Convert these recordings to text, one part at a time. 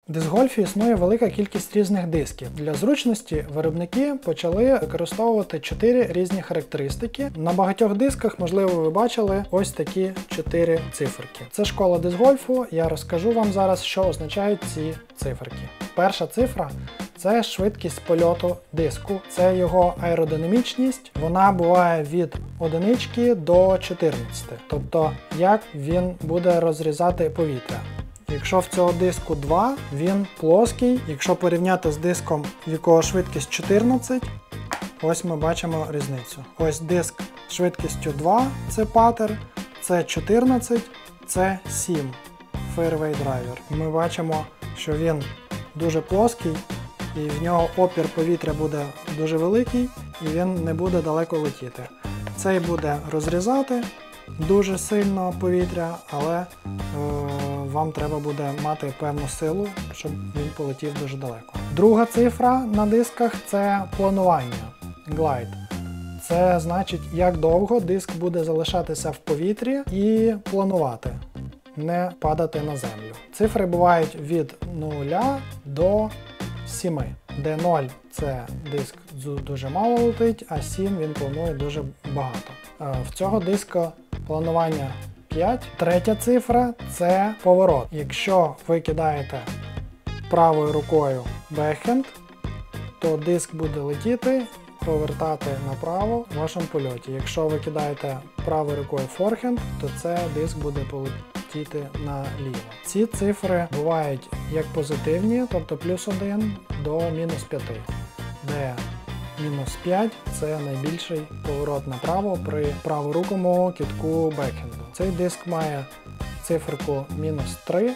В диск-гольфі існує велика кількість різних дисків. Для зручності виробники почали використовувати 4 різні характеристики. На багатьох дисках, можливо, ви бачили ось такі 4 циферки. Це школа диск-гольфу, я розкажу вам зараз, що означають ці циферки. Перша цифра – це швидкість польоту диску, це його аеродинамічність, вона буває від 1 до 14, тобто як він буде розрізати повітря. Якщо в цього диску 2, він плоский. Якщо порівняти з диском, в якого швидкість 14, ось ми бачимо різницю. Ось диск з швидкістю 2, це патер, це 14, це 7, Fairway Driver. Ми бачимо, що він дуже плоский, і в нього опір повітря буде дуже великий, і він не буде далеко летіти. Цей буде розрізати дуже сильно повітря, але вам треба буде мати певну силу, щоб він полетів дуже далеко. Друга цифра на дисках – це планування, glide. Це значить, як довго диск буде залишатися в повітрі і планувати, не падати на землю. Цифри бувають від 0 до 7, де 0 – це диск дуже мало летить, а 7 він планує дуже багато. В цього диска планування 5. Третя цифра – це поворот. Якщо ви кидаєте правою рукою бекхенд, то диск буде летіти, повертати направо в вашому польоті. Якщо ви кидаєте правою рукою форхенд, то це диск буде полетіти наліво. Ці цифри бувають як позитивні, тобто +1 до -5, де -5 – це найбільший поворот направо при праворукому кидку бекхенду. Цей диск має циферку -3,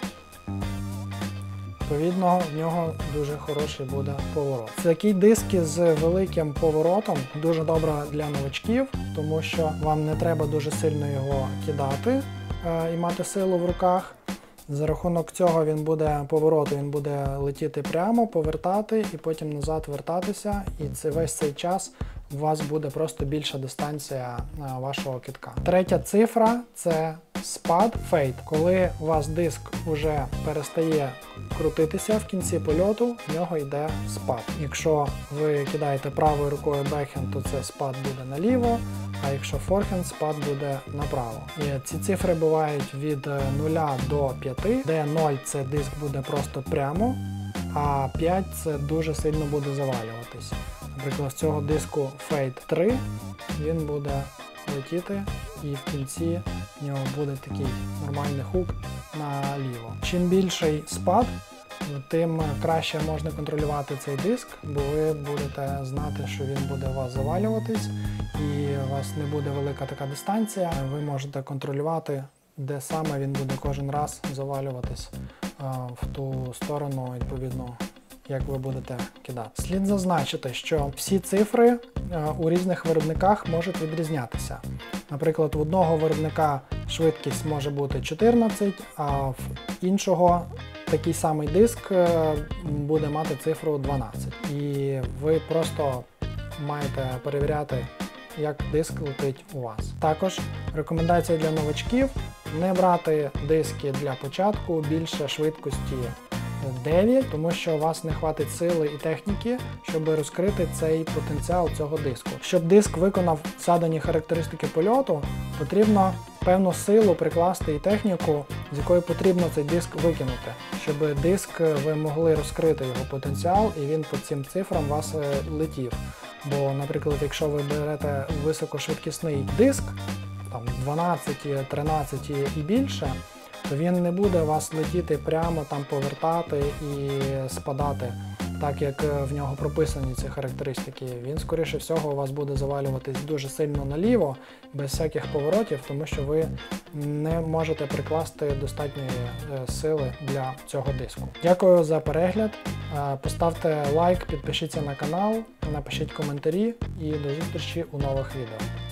відповідно, в нього дуже хороший буде поворот. Такі диски з великим поворотом дуже добре для новачків, тому що вам не треба дуже сильно його кидати і мати силу в руках. За рахунок цього повороту він буде летіти прямо, повертати і потім назад вертатися. І весь цей час у вас буде просто більша дистанція вашого кидка. Третя цифра – це спад, фейд. Коли у вас диск вже перестає крутитися в кінці польоту, в нього йде спад. Якщо ви кидаєте правою рукою бекхенд, то це спад буде наліво, а якщо форхенд, спад буде направо. І ці цифри бувають від 0 до 5, де 0 – це диск буде просто прямо, а 5 – це дуже сильно буде завалюватись. Наприклад, з цього диску Fade 3 він буде летіти і в кінці в нього буде такий нормальний хук наліво. Чим більший спад, тим краще можна контролювати цей диск, бо ви будете знати, що він буде у вас завалюватись і у вас не буде велика така дистанція. Ви можете контролювати, де саме він буде кожен раз завалюватись в ту сторону, відповідно, як ви будете кидати. Слід зазначити, що всі цифри у різних виробниках можуть відрізнятися. Наприклад, в одного виробника швидкість може бути 14, а в іншого такий самий диск буде мати цифру 12. І ви просто маєте перевіряти, як диск летить у вас. Також рекомендація для новачків – не брати диски для початку більше швидкості 9, тому що у вас не хватить сили і техніки, щоб розкрити цей потенціал цього диску. Щоб диск виконав задані характеристики польоту, потрібно певну силу прикласти і техніку, з якою потрібно цей диск викинути, щоб диск ви могли розкрити його потенціал і він по цим цифрам вас летів. Бо, наприклад, якщо ви берете високошвидкісний диск, там 12, 13 і більше, то він не буде вас летіти прямо, там повертати і спадати, так як в нього прописані ці характеристики. Він, скоріше всього, у вас буде завалюватись дуже сильно наліво, без всяких поворотів, тому що ви не можете прикласти достатньої сили для цього диску. Дякую за перегляд, поставте лайк, підпишіться на канал, напишіть коментарі і до зустрічі у нових відео.